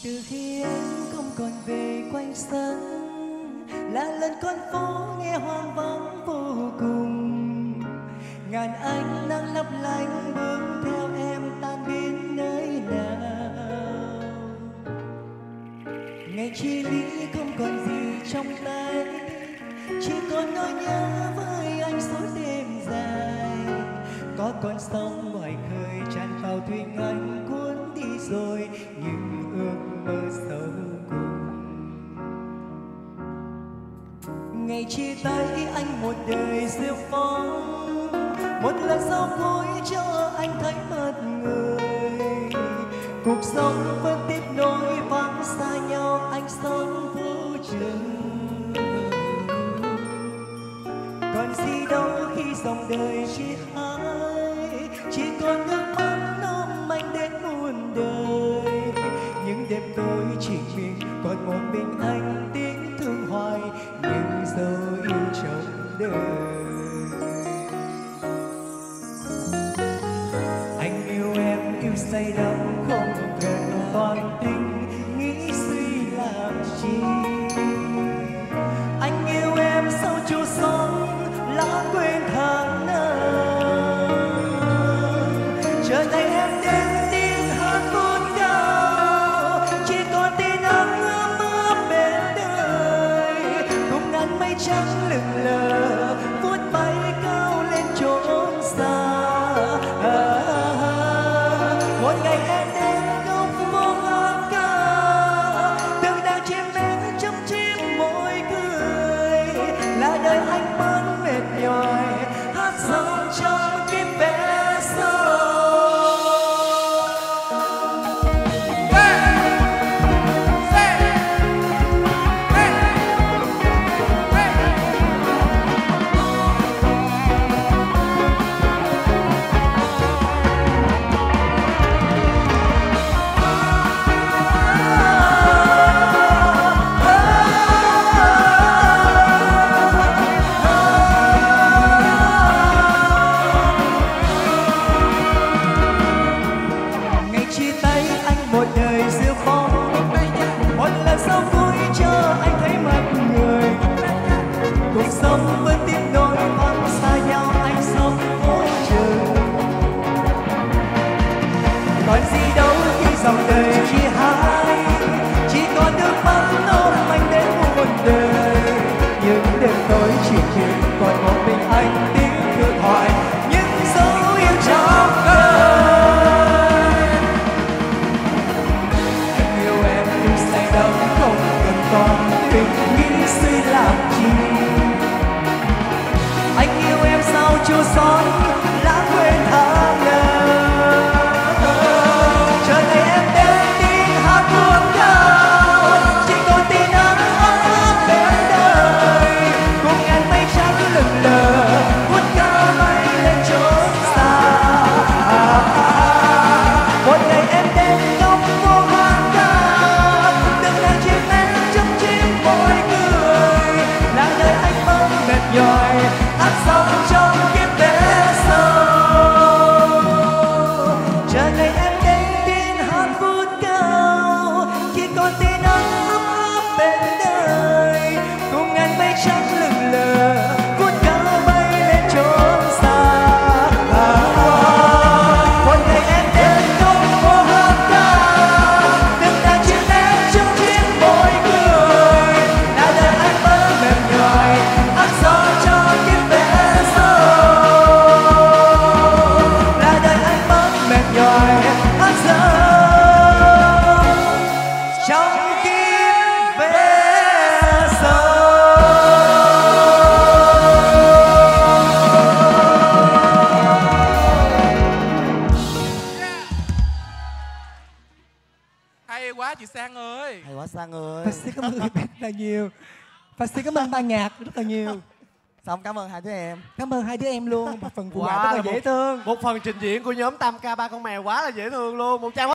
từ khi em không còn về quanh sân, là lần con phố nghe hoang vắng vô cùng. Ngàn ánh nắng lấp lánh bước theo em tan biến nơi nào. Ngày chia ly không còn gì trong tay, chỉ còn nỗi nhớ với anh suốt đêm dài. Có con sóng ngoài khơi tràn vào thuyền anh cuốn đi rồi những ước mơ sâu cùng. Ngày chia tay anh một đời diêu phong, một lần sau cuối cho anh thấy mất người. Cuộc sống vẫn tiếp nối vắng xa nhau, anh sống vô chừng. Còn gì đâu khi dòng đời chia hai, chỉ còn nước mắt ôm anh đến muôn đời. Những đêm tối chỉ mình còn một mình anh tiếng thương hoài những dấu yêu trong đời. Anh yêu em yêu say đắm không cần toàn tình nghĩ suy làm chi. Anh yêu em sau chu sóng lãng quên tháng năm, chờ ngày em đến tiếng hát vút cao, chỉ còn tin ấm ấm bên đời. Cùng ngàn mây trắng lững lờ vút bay cao lên chốn xa. Một ngày em đến góc phố hát ca, từng đàn chim én chấm chim môi cười. Là đời anh vẫn mệt nhòi hát dòng trong kiếp bé sâu. Một đời diêu phong, một lần sau cuối cho anh thấy mất người. Cuộc sống vẫn tiếp nối vắng xa nhau, anh sống vô chừng. Còn gì đâu khi dòng đời chia hai, chỉ còn nước mắt ôm anh đến muôn đời. Những đêm tối chỉ khiến còn một mình anh tiếng thương hỏi những dấu yêu trong đời. Còn tình nghĩ suy làm chi. Anh yêu em sao chưa xót lãng quên tháng năm, chờ ngày em đến tiếng hát buồn cao, chỉ còn tin ấm ấm bên đời. Cùng ngàn mây trắng lững lờ vút cao bay lên chốn xa. Một ngày em đến góc phố hát ca, từng đàn chim én môi cười. Là đời anh vẫn mệt nhòi hát sống trong kiếp bé sâu. Chờ ngày em đến tiếng hát vút cao, khi còn tin ấm ấm bên đời. Cùng ngàn mây trắng lững lờ vút cao bay lên chốn xa. Một ngày em đến góc phố hát ca, từng đàn chim én trong chiếc môi cười. Là đời anh vẫn mệt nhòi hát gió cho kiếp bé sâu. Là đời anh vẫn mệt nhòi hát gió trong kiếp bé sâu. Hay quá chị Sang ơi. Hay quá Sang ơi. Và xin cảm ơn bạn rất là nhiều. Và xin cảm ơn ban nhạc rất là nhiều. Xong cảm ơn hai đứa em. Cảm ơn hai đứa em luôn. Một phần phụ họa Wow, rất là dễ thương. Một phần trình diễn của nhóm Tam Ca Ba Con Mèo quá là dễ thương luôn. 100